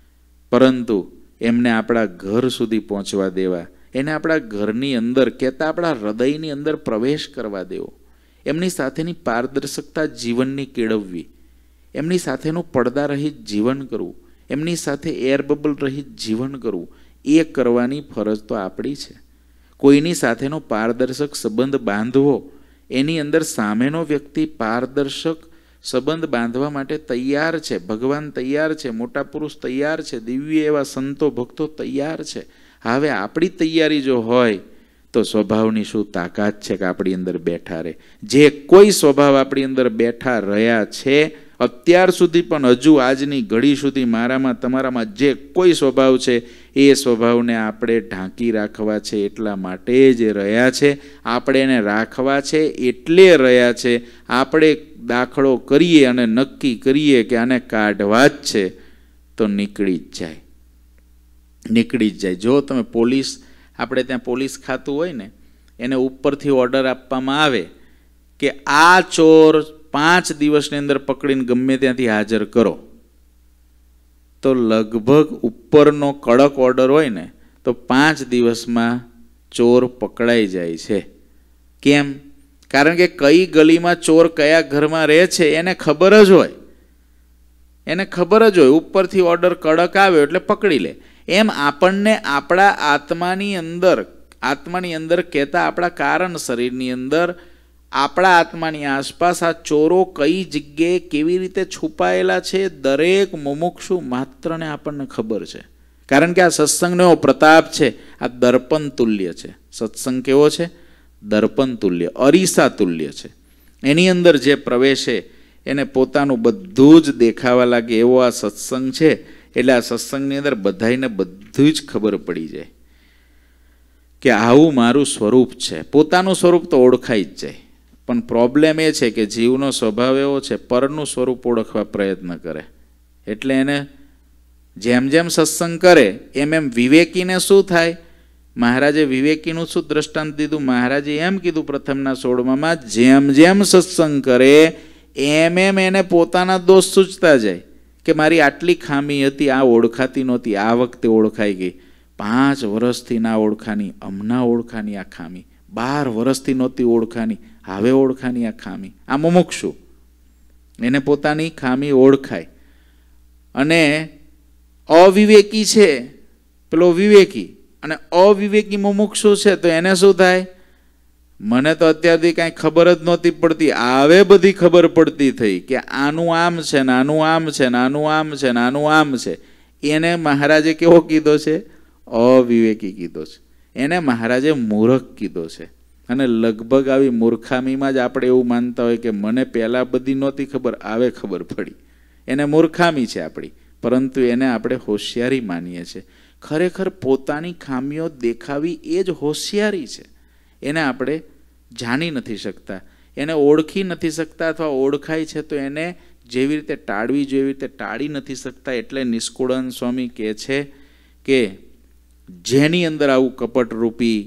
પરંતુ એમને આપણા ઘર સુધી પહોંચવા દેવા, એને આપણા ઘરની અંદર કહેતા આપણા હૃદયની અંદર પ્રવેશ કરવા દેવો, એમની સાથેની પારદર્શકતા જીવનની કેળવવી, એમની સાથેનું પડદા રહિત જીવન કરવું, એમની સાથે એર બબલ રહિત જીવન કરવું, એ કરવાની ફરજ તો આપણી છે. કોઈની સાથેનો પારદર્શક સંબંધ બાંધવો, એની અંદર સામેનો વ્યક્તિ પારદર્શક સંબંધ બાંધવા માટે તૈયાર છે, ભગવાન તૈયાર છે, મોટા પુરુષ તૈયાર છે, દિવ્ય એવા સંતો ભક્તો તૈયાર છે. હવે આપણી તૈયારી જો હોય તો સ્વભાવની શું તાકાત છે કે આપણી અંદર બેઠા રહે. જે કોઈ સ્વભાવ આપણી અંદર બેઠા રહ્યા છે અત્યાર સુધી પણ હજુ આજની ઘડી સુધી મારામાં તમારામાં જે કોઈ સ્વભાવ છે એ સ્વભાવને આપણે ઢાંકી રાખવા છે, એટલા માટે જ રહ્યા છે. આપણે એને રાખવા છે એટલે રહ્યા છે. આપણે દાખલો કરીએ અને નક્કી કરીએ કે આને કાઢવા જ છે તો નીકળી જ જાય, નીકળી જ જાય. જો તમે પોલીસ, આપણે ત્યાં પોલીસ ખાતું હોય ને, એને ઉપરથી ઓર્ડર આપવામાં આવે કે આ ચોર પાંચ દિવસની અંદર પકડીને ગમે ત્યાંથી હાજર કરો, તો લગભગ ઉપરનો કડક ઓર્ડર હોય ને તો પાંચ દિવસમાં ચોર પકડાઈ જાય છે. કેમ? કારણ કે કઈ ગલીમાં ચોર કયા ઘરમાં રહે છે એને ખબર જ હોય, એને ખબર જ હોય. ઉપરથી ઓર્ડર કડક આવ્યો એટલે પકડી લે. એમ આપણને આપણા આત્માની અંદર આત્માની અંદર કહેતા આપણા કારણ શરીરની અંદર આપણા આત્માની આસપાસ આ ચોરો કઈ જગ્યાએ કેવી રીતે છુપાયેલા છે દરેક મુમુક્ષુ માત્રને આપણને ખબર છે. કારણ કે આ સત્સંગનો એવો પ્રતાપ છે, આ દર્પણ તુલ્ય છે. સત્સંગ કેવો છે? દર્પણ તુલ્ય, અરીસા તુલ્ય છે. એની અંદર જે પ્રવેશે એને પોતાનું બધું જ દેખાવા લાગે એવો આ સત્સંગ છે. એટલે આ સત્સંગની અંદર બધાને બધું જ ખબર પડી જાય કે આવું મારું સ્વરૂપ છે. પોતાનું સ્વરૂપ તો ઓળખાઈ જ જાય, પણ પ્રોબ્લેમ એ છે કે જીવનો સ્વભાવ એવો છે પરનું સ્વરૂપ ઓળખવા પ્રયત્ન કરે. એટલે એને જેમ જેમ સત્સંગ કરે એમ એમ વિવેકીને શું થાય? મહારાજે વિવેકીનું શું દ્રષ્ટાંત દીધું? મહારાજે એમ કીધું પ્રથમના સોળમાં, જેમ જેમ સત્સંગ કરે એમ એમ એને પોતાના દોષ સૂચતા જાય કે મારી આટલી ખામી હતી, આ ઓળખાતી નહોતી, આ વખતે ઓળખાઈ ગઈ. પાંચ વર્ષથી ના ઓળખાની, હમણાં ઓળખાની આ ખામી. બાર વર્ષથી નહોતી ઓળખાની, હવે ઓળખાની આ ખામી. આ મુમુક્ષુ, એને પોતાની ખામી ઓળખાય. અને અવિવેકી છે પેલો વિવેકી, અને અવિવેકી મુમુક્ષુ છે તો એને શું થાય? મને તો અત્યારથી કાંઈ ખબર જ નહોતી પડતી, આવે બધી ખબર પડતી થઈ કે આનું આમ છે ને આનું આમ છે ને આનું આમ છે ને આનું આમ છે. એને મહારાજે કેવો કીધો છે? અવિવેકી કીધો છે. એને મહારાજે મૂર્ખ કીધો છે. અને લગભગ આવી મૂર્ખામીમાં જ આપણે એવું માનતા હોય કે મને પહેલાં બધી નહોતી ખબર, આવે ખબર પડી. એને મૂર્ખામી છે આપણી, પરંતુ એને આપણે હોશિયારી માનીએ છીએ. ખરેખર પોતાની ખામીઓ દેખાવી એ જ હોશિયારી છે. એને આપણે જાણી નથી શકતા, એને ઓળખી નથી શકતા, અથવા ઓળખાય છે તો એને જેવી રીતે ટાળવી જોઈએ એવી રીતે ટાળી નથી શકતા. એટલે નિષ્કુળાનંદ સ્વામી કહે છે કે જેની અંદર આવું કપટરૂપી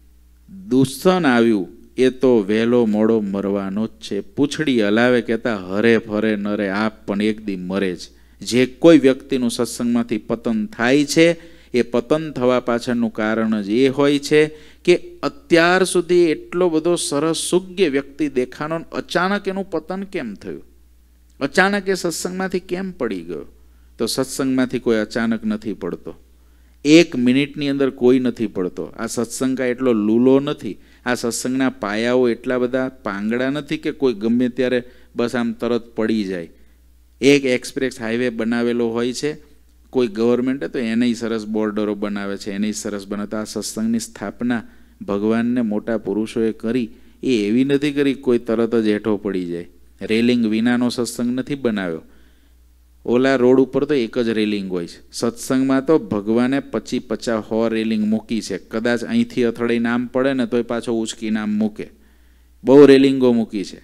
દૂષણ આવ્યું એ તો વહેલો મોડો મરવાનો જ છે. પૂંછડી હલાવે કહેતા હરે ફરે નરે આપ પણ એક દી મરે જ. જે કોઈ વ્યક્તિનું સત્સંગમાંથી પતન થાય છે એ પતન થવા પાછળનું કારણ જ એ હોય છે કે અત્યાર સુધી એટલો બધો સરસ સુગ્ય વ્યક્તિ દેખાનો, અચાનક એનું પતન કેમ થયું? અચાનક એ સત્સંગમાંથી કેમ પડી ગયો? તો સત્સંગમાંથી કોઈ અચાનક નથી પડતો, એક મિનિટની અંદર કોઈ નથી પડતો. આ સત્સંગ કાંઈ એટલો લૂલો નથી, આ સત્સંગના પાયાઓ એટલા બધા પાંગડા નથી કે કોઈ ગમે ત્યારે બસ આમ તરત પડી જાય. એક એક્સપ્રેસ હાઈવે બનાવેલો હોય છે કોઈ ગવર્મેન્ટે, તો એનેય સરસ બોર્ડરો બનાવે છે, એનેય સરસ બનાવતા. આ સત્સંગની સ્થાપના ભગવાનને મોટા પુરુષોએ કરી એ એવી નથી કરી કોઈ તરત જ હેઠો પડી જાય. રેલિંગ વિનાનો સત્સંગ નથી બનાવ્યો. ઓલા રોડ ઉપર તો એક જ રેલિંગ હોય છે. સત્સંગમાં તો ભગવાને પચી પચાસ હો રેલિંગ મૂકી છે. કદાચ અહીંથી અથડાઈને આમ પડે ને તોય પાછો ઉચકીને આમ મૂકે. બહુ રેલિંગો મૂકી છે.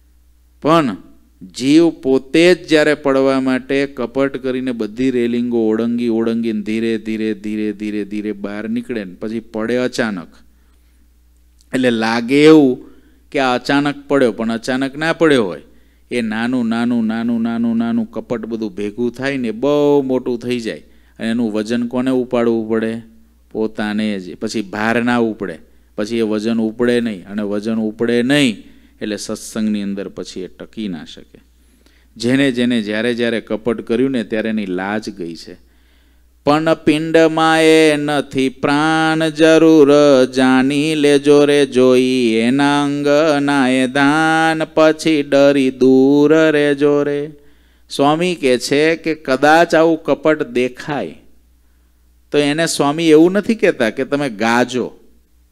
પણ જીવ પોતે જ જ્યારે પડવા માટે કપટ કરીને બધી રેલિંગો ઓળંગી ઓળંગીને ધીરે ધીરે ધીરે ધીરે ધીરે બહાર નીકળે ને પછી પડે અચાનક. એટલે લાગે એવું કે આ અચાનક પડ્યો, પણ અચાનક ના પડ્યો હોય. એ નાનું નાનું નાનું નાનું નાનું કપટ બધું ભેગું થાય ને બહુ મોટું થઈ જાય. અને એનું વજન કોને ઉપાડવું પડે? પોતાને જ. પછી ભાર ના ઉપડે, પછી એ વજન ઉપડે નહીં, અને વજન ઉપડે નહીં એટલે સત્સંગની અંદર પછી એ ટકી ના શકે. જેને જેને જ્યારે જ્યારે કપટ કર્યું ને ત્યારે એની લાજ ગઈ છે. પણ પિંડમાં એ નથી પ્રાણ જરૂર, જાની લેજો રે જોઈ એના અંગના એ દાન, પછી ડરી દૂર રેજો રે. સ્વામી કહે છે કે કદાચ આવું કપટ દેખાય તો એને સ્વામી એવું નથી કહેતા કે તમે ગાજો,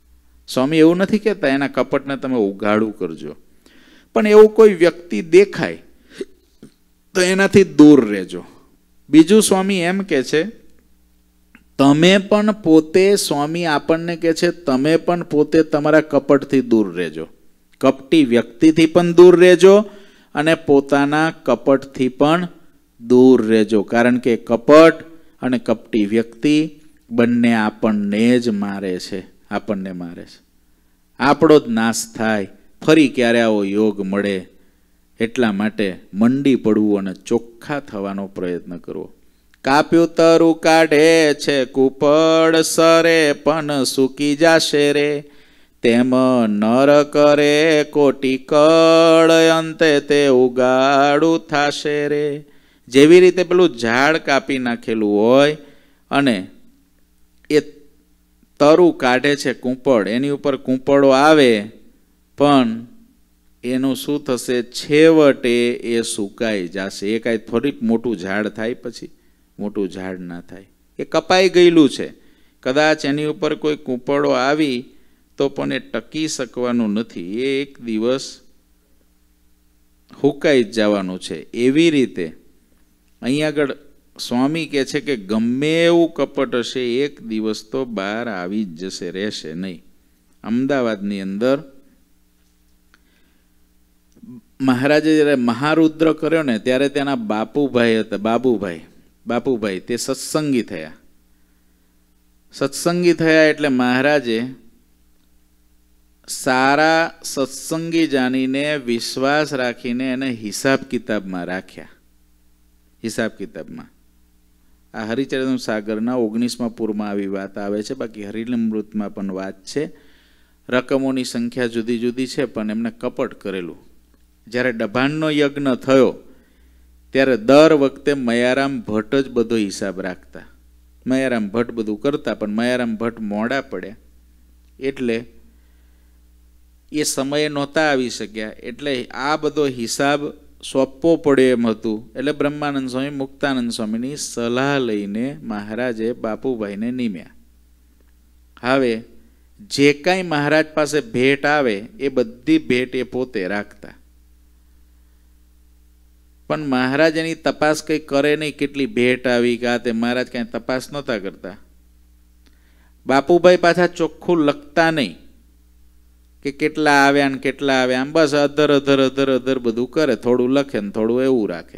સ્વામી એવું નથી કહેતા એના કપટને તમે ઉઘાડું કરજો, પણ એવું કોઈ વ્યક્તિ દેખાય તો એનાથી દૂર રહેજો. બીજું સ્વામી એમ કહે છે, તમે પણ પોતે, સ્વામી આપણને કહે છે તમે પણ પોતે તમારા કપટથી દૂર રહેજો. કપટી વ્યક્તિથી પણ દૂર રહેજો અને પોતાના કપટથી પણ દૂર રહેજો. કારણ કે કપટ અને કપટી વ્યક્તિ બંને આપણને જ મારે છે, આપણને મારે છે. આપણો જ નાશ થાય. ફરી ક્યારે આવો યોગ મળે એટલા માટે મંડી પડવું અને ચોખ્ખા થવાનો પ્રયત્ન કરવો. કાપ્યું તરું કાઢે છે કુપડ સરે પણ સૂકી જાશે રે, તેમ નર કરે કોટી કળ અંતે તે ઉગાડું થાશે રે. જેવી રીતે પેલું ઝાડ કાપી નાખેલું હોય અને એ તરું કાઢે છે કૂંપળ, એની ઉપર કૂંપળો આવે પણ એનું શું થશે? છેવટે એ સુકાઈ જશે. એ કાંઈ થોડીક મોટું ઝાડ થાય પછી? મોટું ઝાડ ના થાય. એ કપાઈ ગયેલું છે. કદાચ એની ઉપર કોઈ કૂંપળો આવી તો પણ એ ટકી શકવાનું નથી. એ એક દિવસ હુકાઈ જ જવાનું છે. એવી રીતે અહીં આગળ સ્વામી કહે છે કે ગમે એવું કપટ હશે એક દિવસ તો બહાર આવી જ જશે, રહેશે નહીં. અમદાવાદની અંદર મહારાજે જ્યારે મહારુદ્ર કર્યો ને ત્યારે તેના બાપુભાઈ હતા, બાબુભાઈ બાપુભાઈ તે સત્સંગી થયા. સત્સંગી થયા એટલે મહારાજે સારા સત્સંગી જાણીને વિશ્વાસ રાખીને એને હિસાબ કિતાબમાં રાખ્યા. હિસાબ કિતાબમાં આ હરિચરિત્ર સાગરના ઓગણીસમા પૂરમાં આવી વાત આવે છે. બાકી હરિમૃતમાં પણ વાત છે. રકમોની સંખ્યા જુદી જુદી છે પણ એમને કપટ કરેલું. જ્યારે ડભાણનો યજ્ઞ થયો ત્યારે દર વખતે મયારામ ભટ્ટ જ બધો હિસાબ રાખતા. મયારામ ભટ્ટ બધું કરતા પણ મયારામ ભટ્ટ મોડા પડ્યા એટલે એ સમયે નહોતા આવી શક્યા. એટલે આ બધો હિસાબ સોંપવો પડે એમ હતું. એટલે બ્રહ્માનંદ સ્વામી મુક્તાનંદ સ્વામીની સલાહ લઈને મહારાજે બાપુભાઈને નિમ્યા. હવે જે કાંઈ મહારાજ પાસે ભેટ આવે એ બધી ભેટ એ પોતે રાખતા. પણ મહારાજ એની તપાસ કંઈ કરે નહીં, કેટલી ભેટ આવી કે આ તે મહારાજ કાંઈ તપાસ નહોતા કરતા. બાપુભાઈ પાછા ચોખ્ખું લખતા નહીં કે કેટલા આવ્યા ને કેટલા આવ્યા. આમ બસ અધર અધર અધર અધર બધું કરે. થોડું લખે ને થોડું એવું રાખે.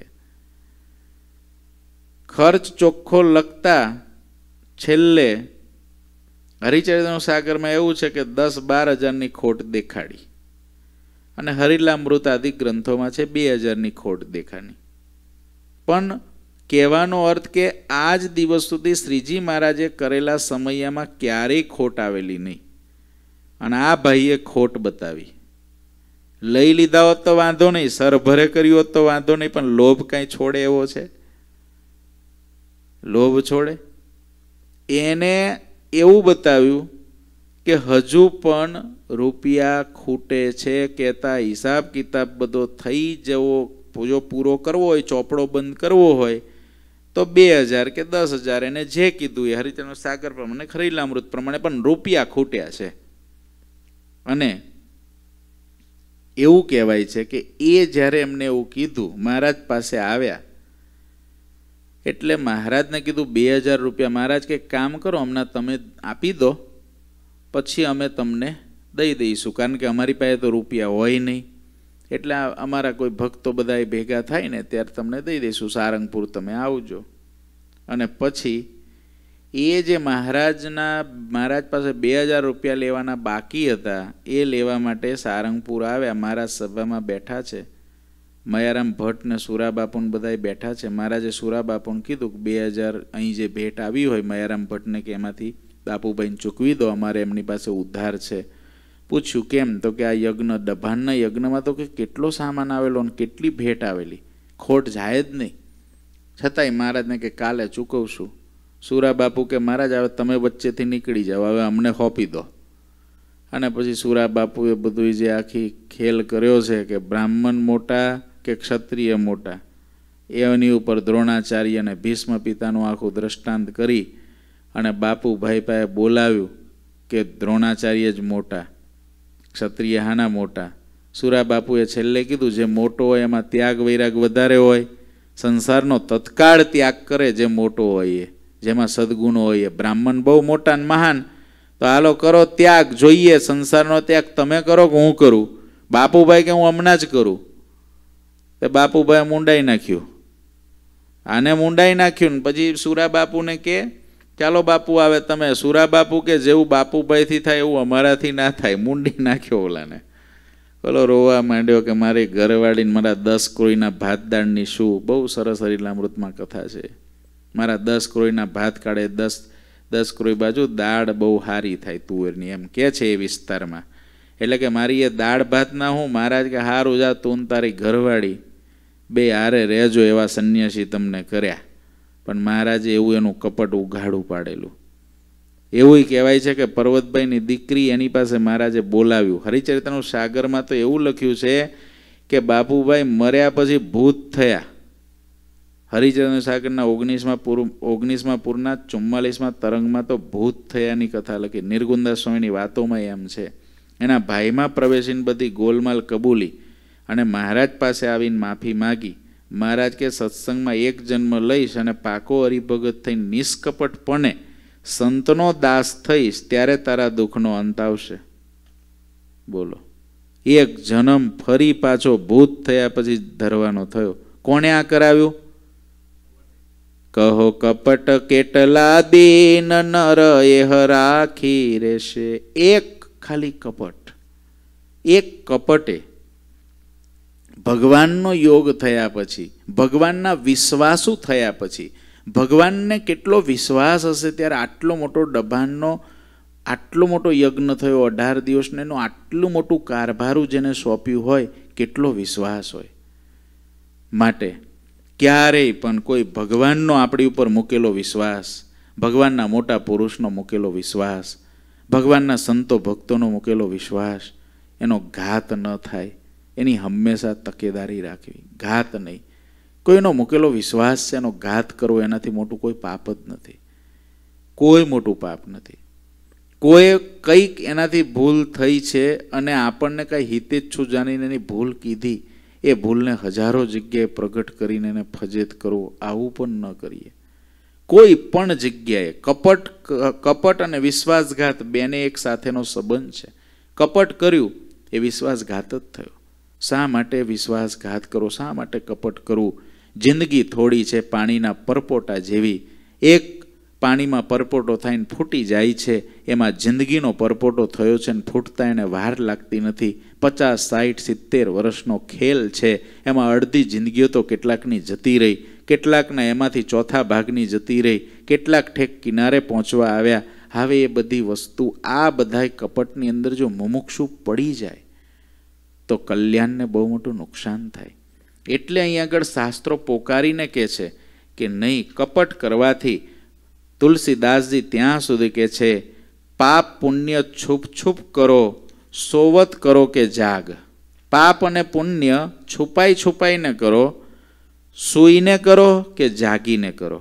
ખર્ચ ચોખ્ખો લખતા. છેલ્લે હરિચરિત્ર સાગરમાં એવું છે કે દસ બાર હજારની ખોટ દેખાડી અને હરિલામૃત આદિ ગ્રંથોમાં છે બે હજારની ખોટ દેખાની. પણ કહેવાનો અર્થ કે આ જ દિવસ સુધી શ્રીજી મહારાજે કરેલા સમયમાં ક્યારેય ખોટ આવેલી નહીં. અને આ ભાઈએ ખોટ બતાવી. લઈ લીધા હોત તો વાંધો નહીં, સરભરે કર્યું હોત તો વાંધો નહીં, પણ લોભ કાંઈ છોડે એવો છે? લોભ છોડે? એને એવું બતાવ્યું કે હજુ પણ રૂપિયા ખૂટે છે. કહેતા હિસાબ કિતાબ બધો થઈ જવો, જો પૂરો કરવો હોય, ચોપડો બંધ કરવો હોય તો બે હજાર કે દસ હજાર એને જે કીધું એ હરિચરણ સાગર પ્રમાણે ખરીલામૃત પ્રમાણે પણ રૂપિયા ખૂટ્યા છે. અને એવું કહેવાય છે કે એ જ્યારે એમને એવું કીધું મહારાજ પાસે આવ્યા એટલે મહારાજને કીધું બે હજાર રૂપિયા. મહારાજ કે કામ કરો હમણાં તમે આપી દો પછી અમે તમને દઈ દઈશું, કારણ કે અમારી પાસે તો રૂપિયા હોય નહીં. એટલે અમારા કોઈ ભક્તો બધા ભેગા થાય ને ત્યારે તમને દઈ દઈશું, સારંગપુર તમે આવજો. અને પછી એ જે મહારાજના મહારાજ પાસે બે હજાર રૂપિયા લેવાના બાકી હતા એ લેવા માટે સારંગપુર આવ્યા. મહારાજ સભામાં બેઠા છે. મયારામ ભટ્ટ ને સુરાબાપુને બધા બેઠા છે. મહારાજે સુરાબાપુને કીધું કે બે હજાર અહીં જે ભેટ આવી હોય મયારામ ભટ્ટને કે એમાંથી બાપુભાઈને ચૂકવી દો, અમારે એમની પાસે ઉદ્ધાર છે. પૂછ્યું કેમ? તો કે આ યજ્ઞ ડભાણના યજ્ઞમાં તો કે કેટલો સામાન આવેલો અને કેટલી ભેટ આવેલી, ખોટ જાય જ નહીં. છતાંય મહારાજને કે કાલે ચૂકવશું. સુરાબાપુ કે મહારાજ હવે તમે વચ્ચેથી નીકળી જાઓ, હવે અમને સોંપી દો. અને પછી સુરાબાપુએ બધું જે આખી ખેલ કર્યો છે કે બ્રાહ્મણ મોટા કે ક્ષત્રિય મોટા, એની ઉપર દ્રોણાચાર્ય અને ભીષ્મ પિતાનું આખું દ્રષ્ટાંત કરી અને બાપુભાઈ પાસે બોલાવ્યું કે દ્રોણાચાર્ય જ મોટા, ક્ષત્રિય હાના મોટા. સુરા બાપુએ છેલ્લે કીધું જે મોટો હોય એમાં ત્યાગ વૈરાગ વધારે હોય, સંસારનો તત્કાળ ત્યાગ કરે જે મોટો હોય એ, જેમાં સદગુણો હોય એ. બ્રાહ્મણ બહુ મોટા ને મહાન, તો હાલો કરો ત્યાગ, જોઈએ સંસારનો ત્યાગ તમે કરો કે હું કરું? બાપુભાઈ કે હું હમણાં જ કરું. તો બાપુભાઈ મુંડાઈ નાખ્યું, આને મુંડાઈ નાખ્યું ને પછી સુરા બાપુને કે ચાલો બાપુ આવે તમે. સુરા બાપુ કે જેવું બાપુભાઈથી થાય એવું અમારાથી ના થાય, મુંડી નાખ્યો ઓલાને. બોલો રોવા માંડ્યો કે મારી ઘરવાળીને મારા દસ કોઈના ભાત દાળની શું. બહુ સરસ હરિલામૃતમાં કથા છે. મારા દસ કોઈના ભાત કાઢે, દસ દસ કોઈ બાજુ દાળ બહુ સારી થાય તુવેરની, એમ કે છે એ વિસ્તારમાં. એટલે કે મારી એ દાળ ભાત ના હું મહારાજ કે હારું જા તું તારી ઘરવાળી બે હારે રહેજો એવા સંન્યાસી તમને કર્યા. પણ મહારાજે એવું એનું કપટ ઉઘાડું પાડેલું. એવું કહેવાય છે કે પર્વતભાઈની દીકરી એની પાસે મહારાજે બોલાવ્યું. હરિચરિત્રનું સાગરમાં તો એવું લખ્યું છે કે બાપુભાઈ મર્યા પછી ભૂત થયા. હરિચરિત્ર સાગરના ઓગણીસમાં પૂર ઓગણીસમાં પૂરના ચુમ્માલીસમાં તરંગમાં તો ભૂત થયાની કથા લખી. નિર્ગુણદાસ સ્વામીની વાતોમાં એમ છે. એના ભાઈમાં પ્રવેશીને બધી ગોલમાલ કબૂલી અને મહારાજ પાસે આવીને માફી માગી. મહારાજ કે સત્સંગમાં એક જન્મ લઈશ અને પાકો હરિભગત થઈને નિષ્કપટપણે સંતનો દાસ થઈશ ત્યારે તારા દુઃખનો અંત આવશે. બોલો, એક જન્મ ફરી પાછો ભૂત થયા પછી ધરવાનો થયો. કોણે આ કરાવ્યું? કહો કપટ કેટલા દિન નર એહ રાખી રહેશે. એક ખાલી કપટ, એક કપટે ભગવાનનો યોગ થયા પછી, ભગવાનના વિશ્વાસુ થયા પછી, ભગવાનને કેટલો વિશ્વાસ હશે ત્યારે આટલો મોટો ડભાનનો આટલો મોટો યજ્ઞ થયો અઢાર દિવસને એનું આટલું મોટું કારભારું જેને સોંપ્યું હોય કેટલો વિશ્વાસ હોય. માટે ક્યારેય પણ કોઈ ભગવાનનો આપણી ઉપર મૂકેલો વિશ્વાસ, ભગવાનના મોટા પુરુષનો મૂકેલો વિશ્વાસ, ભગવાનના સંતો ભક્તોનો મૂકેલો વિશ્વાસ, એનો ઘાત ન થાય એની હંમેશા તકેદારી રાખવી. ઘાત નહીં. કોઈનો મૂકેલો વિશ્વાસ છે એનો ઘાત કરવો એનાથી મોટું કોઈ પાપ જ નથી. કોઈ મોટું પાપ નથી. કોઈ કંઈક એનાથી ભૂલ થઈ છે અને આપણને કાંઈ હિતેચ્છુ જાણીને એની ભૂલ કીધી, એ ભૂલને હજારો જગ્યાએ પ્રગટ કરીને એને ફજેત કરવો, આવું પણ ન કરીએ. કોઈ પણ જગ્યાએ કપટ કપટ અને વિશ્વાસઘાત બેને એક સાથેનો સંબંધ છે. કપટ કર્યું એ વિશ્વાસઘાત જ થયો. શા માટે વિશ્વાસઘાત કરો? શા માટે કપટ કરવું? જિંદગી થોડી છે, પાણીના પરપોટા જેવી. એક પાણીમાં પરપોટો થઈને ફૂટી જાય છે, એમાં જિંદગીનો પરપોટો થયો છે ને ફૂટતા એને વાર લાગતી નથી. પચાસ સાઠ સિત્તેર વર્ષનો ખેલ છે, એમાં અડધી જિંદગીઓ તો કેટલાકની જતી રહી, કેટલાકના એમાંથી ચોથા ભાગની જતી રહી, કેટલાક ઠેક કિનારે પહોંચવા આવ્યા. હવે એ બધી વસ્તુ આ બધાય કપટની અંદર જો મુમુક્ષુ પડી જાય તો કલ્યાણને બહુ મોટું નુકસાન થાય. એટલે અહીં આગળ શાસ્ત્રો પોકારીને કહે છે કે નહીં, કપટ કરવાથી તુલસીદાસજી ત્યાં સુધી કહે છે પાપ પુણ્ય છુપ છુપ કરો, સોવત કરો કે જાગ. પાપ અને પુણ્ય છુપાઈ છુપાઈને કરો, સૂઈને કરો કે જાગીને કરો.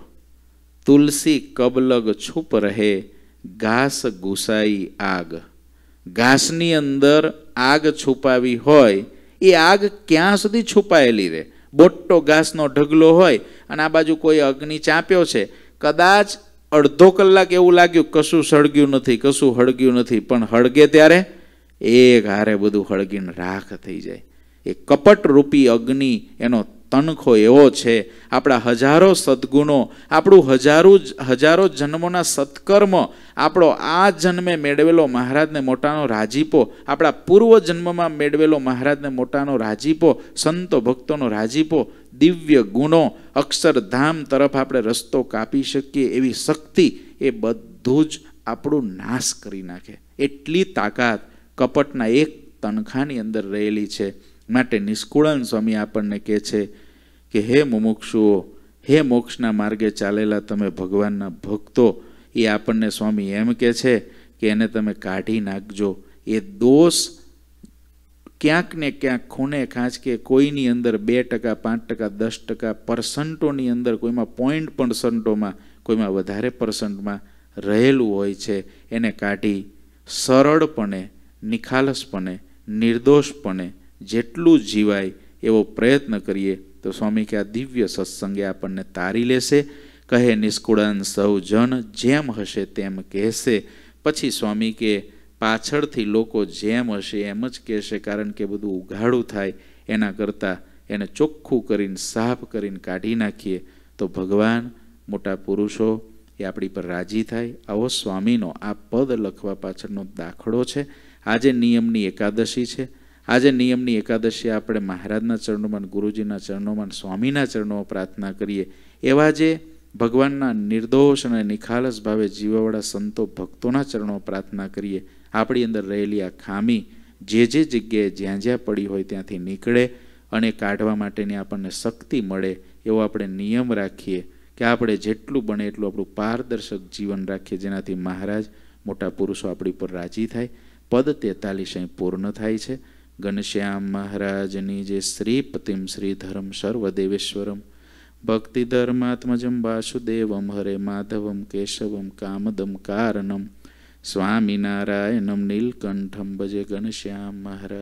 તુલસી કબલગ છુપ રહે, ઘાસ ઘુસાઈ આગ. ઘાસની અંદર આગ છુપાવી હોય, એ આગ ક્યાં સુધી છુપાયેલી રહે? બોટો ઘાસનો ઢગલો હોય અને આ બાજુ કોઈ અગ્નિ ચાંપ્યો છે, કદાચ અડધો કલાક એવું લાગ્યું કશું સળગ્યું નથી, કશું હળગ્યું નથી, પણ હળગે ત્યારે એક હારે બધું હળગીને રાખ થઈ જાય. એ કપટ રૂપી અગ્નિ એનો તણખો એવો છે. આપણા હજારો સદગુણો, આપણું હજારો હજારો જન્મોના સત્કર્મ, આપણો આ જન્મે મેળવેલો મહારાજને મોટાનો રાજીપો, આપણા પૂર્વ જન્મમાં મેળવેલો મહારાજને મોટાનો રાજીપો, સંતો ભક્તોનો રાજીપો, દિવ્ય ગુણો, અક્ષરધામ તરફ આપણે રસ્તો કાપી શકીએ એવી શક્તિ, એ બધું જ આપણું નાશ કરી નાખે. એટલી તાકાત કપટના એક તણખાની અંદર રહેલી છે. માટે નિષ્કુળાનંદ સ્વામી આપણને કહે છે કે હે મુમુક્ષુઓ, હે મોક્ષના માર્ગે ચાલેલા તમે ભગવાનના ભક્તો, એ આપણને સ્વામી એમ કહે છે કે એને તમે કાઢી નાખજો. એ દોષ ક્યાંક ને ક્યાંક ખૂણે ખાંચકે કોઈની અંદર બે ટકા પાંચ ટકા દસ ટકા પર્સન્ટોની અંદર, કોઈમાં પોઈન્ટ પર્સન્ટોમાં, કોઈમાં વધારે પર્સન્ટમાં રહેલું હોય છે. એને કાઢી સરળપણે, નિખાલસપણે, નિર્દોષપણે જેટલું જીવાય એવો પ્રયત્ન કરીએ તો સ્વામી કે આ દિવ્ય સત્સંગે આપણને તારી લેશે. કહે નિષ્કુળાન સૌ જન જેમ હશે તેમ કહેશે. પછી સ્વામી કે પાછળથી લોકો જેમ હશે એમ જ કહેશે, કારણ કે બધું ઉઘાડું થાય એના કરતાં એને ચોખ્ખું કરીને સાફ કરીને કાઢી નાખીએ તો ભગવાન, મોટા પુરુષો એ આપણી પર રાજી થાય. આવો સ્વામીનો આ પદ લખવા પાછળનો દાખલો છે. આજે નિયમની એકાદશી છે. આજે નિયમની એકાદશી આપણે મહારાજના ચરણોમાં, ગુરુજીના ચરણોમાં, સ્વામીના ચરણોમાં પ્રાર્થના કરીએ. એવા જે ભગવાનના નિર્દોષ અને નિખાલસ ભાવે જીવવાવાળા સંતો ભક્તોના ચરણો પ્રાર્થના કરીએ. આપણી અંદર રહેલી આ ખામી જે જે જગ્યાએ જ્યાં જ્યાં પડી હોય ત્યાંથી નીકળે અને કાઢવા માટેની આપણને શક્તિ મળે એવો આપણે નિયમ રાખીએ કે આપણે જેટલું બને એટલું આપણું પારદર્શક જીવન રાખીએ, જેનાથી મહારાજ, મોટા પુરુષો આપણી પર રાજી થાય. પદ તેતાલીસ અહીં પૂર્ણ થાય છે. ઘનશ્યામ મહારાજની જે શ્રીપતિમ શ્રીધરમ સર્વદેવેશ્વરમ ભક્તિ ધર્માત્મજમ વાસુદેવમ હરે માધવમ કેશવમ કામદમ કારણમ સ્વામિનારાયણમ નીલકંઠમ ભજે ઘનશ્યામ મહારાજ.